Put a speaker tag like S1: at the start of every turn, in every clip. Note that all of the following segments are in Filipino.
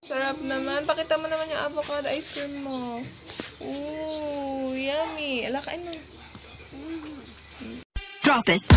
S1: Sarap naman. Pakita mo naman yung avocado ice cream mo. Ooh, yummy. Ala, kain mo.
S2: Drop it.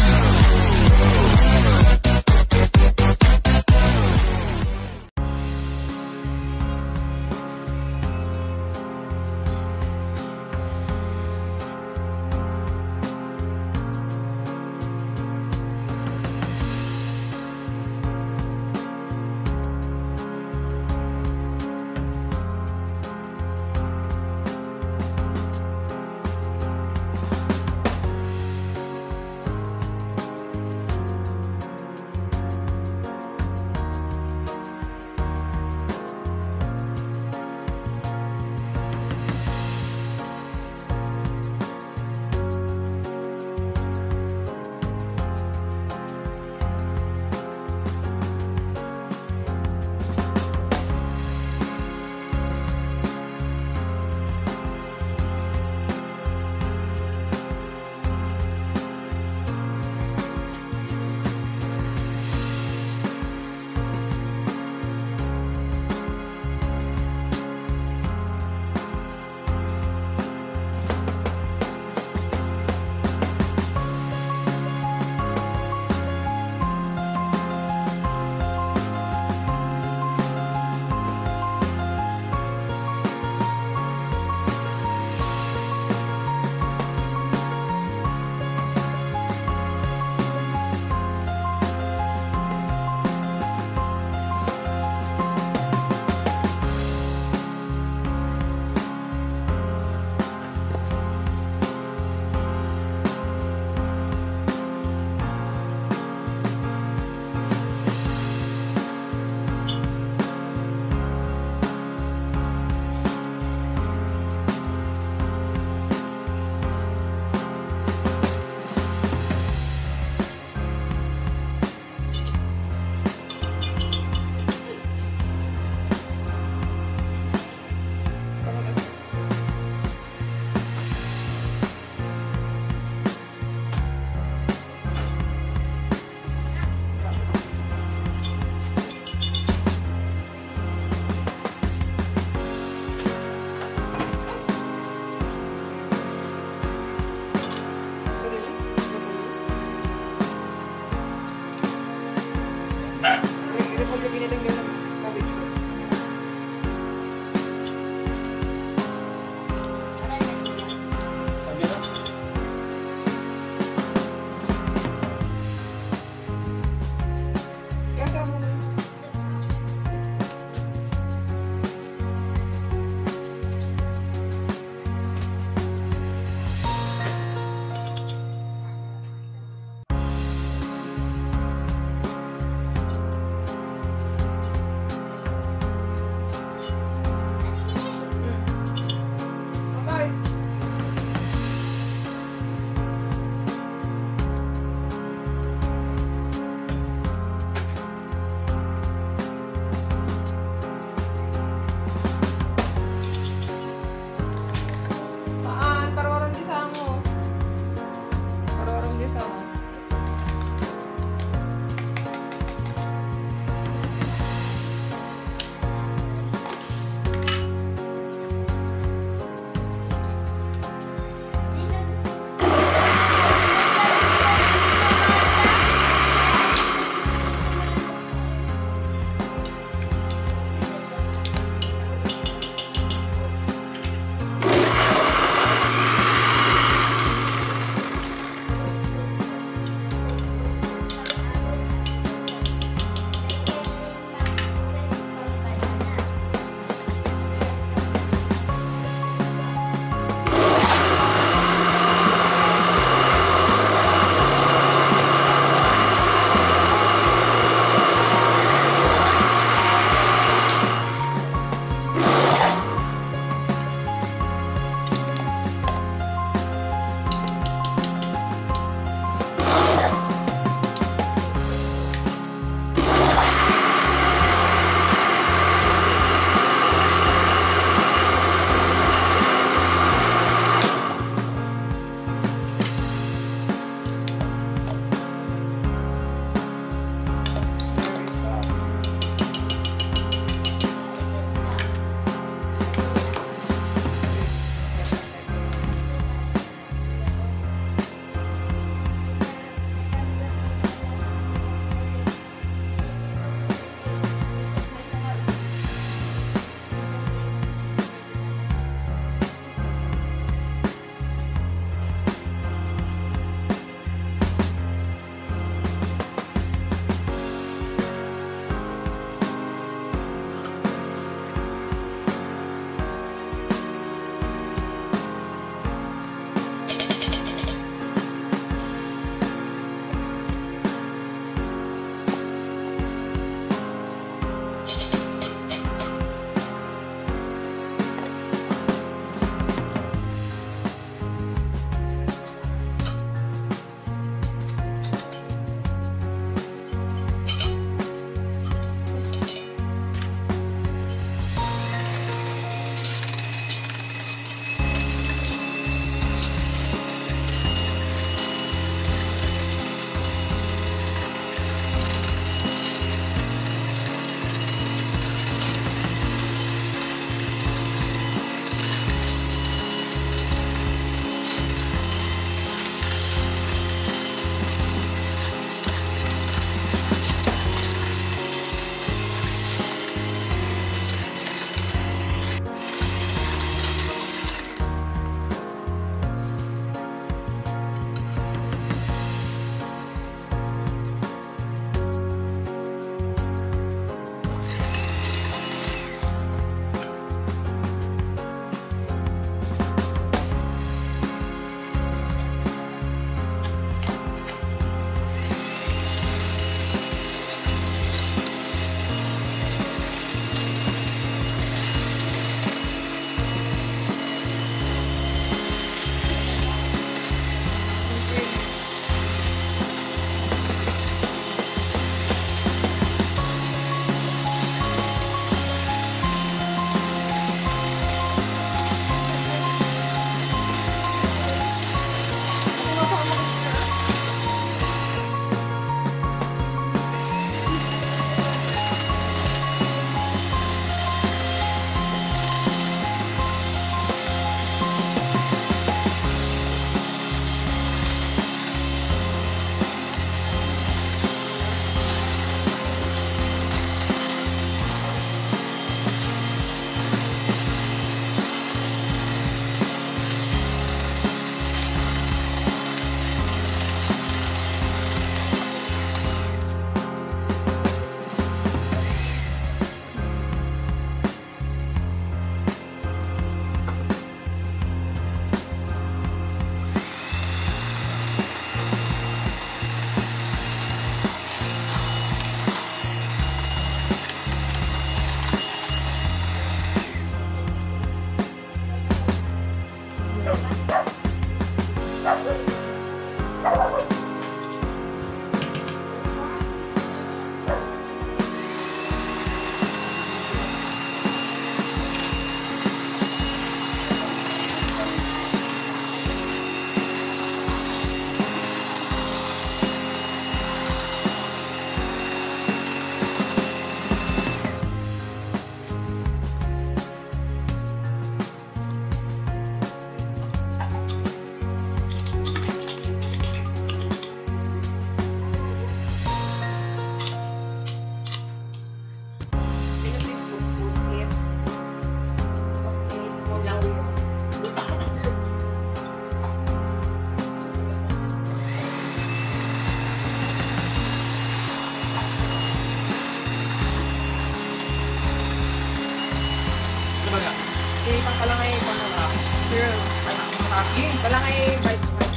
S2: Kalangay pa na lang.
S1: Girl. Kalangay bites ka.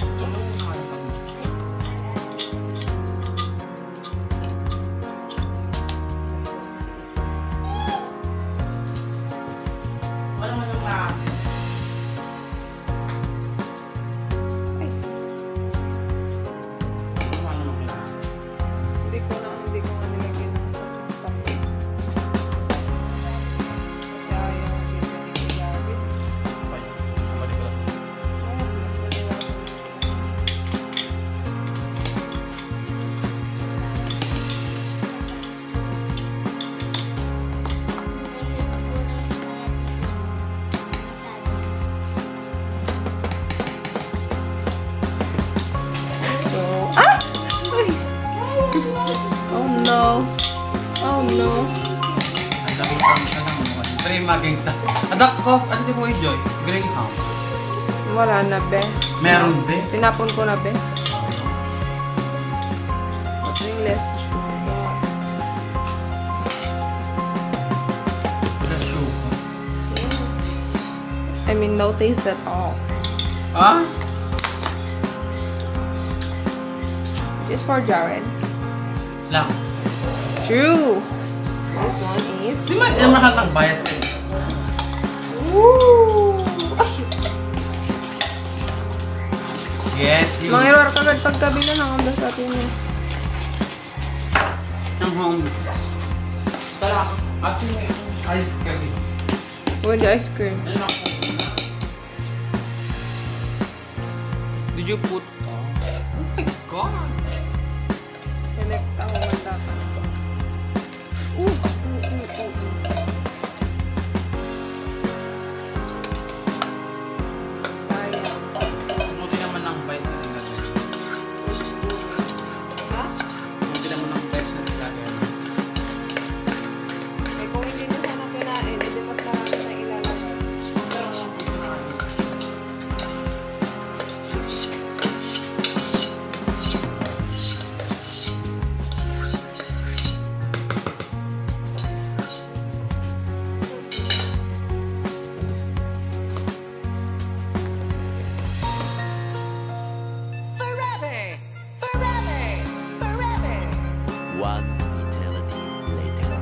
S2: Wala man yung klase. Wala man yung klase.
S1: Hindi ko nga nilagyan ng sakit. Kasi ayaw dito ni Gabi.
S2: Balik ko lang.
S1: So, ah! Ay! Oh no. Oh no.
S2: Ang dami kang Try maging adak ko, ano di ko enjoy? Greyhound.
S1: Wala na, be.
S2: Meron din.
S1: Tinapon ko na, be. Nothing less true.
S2: Wala sugar.
S1: I mean, no taste at all.
S2: Ah?
S1: Just for Jared.
S2: Lang.
S1: True. This one is...
S2: Di ba yung mahal ng bias kayo?
S1: Woo! Ay!
S2: Yes, you.
S1: Mga error kagad pagkabi na nakamba sa atin eh.
S2: Yung home. Tara, actually, ice kasi.
S1: With the ice cream.
S2: Ano ako? Did you put... Oh my God!
S1: Select ako mandakan ko. Sayang.
S2: Muti naman ng bias na nilagay.
S1: Ha?
S2: Muti naman ng bias na nilagay.
S1: Eh kung hindi nyo sana kinain, edi mas marami na ilalagay.
S3: One eternity later.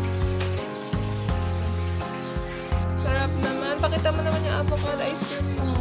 S1: Sarap naman. Pakita mo naman yung avocado ice cream mo.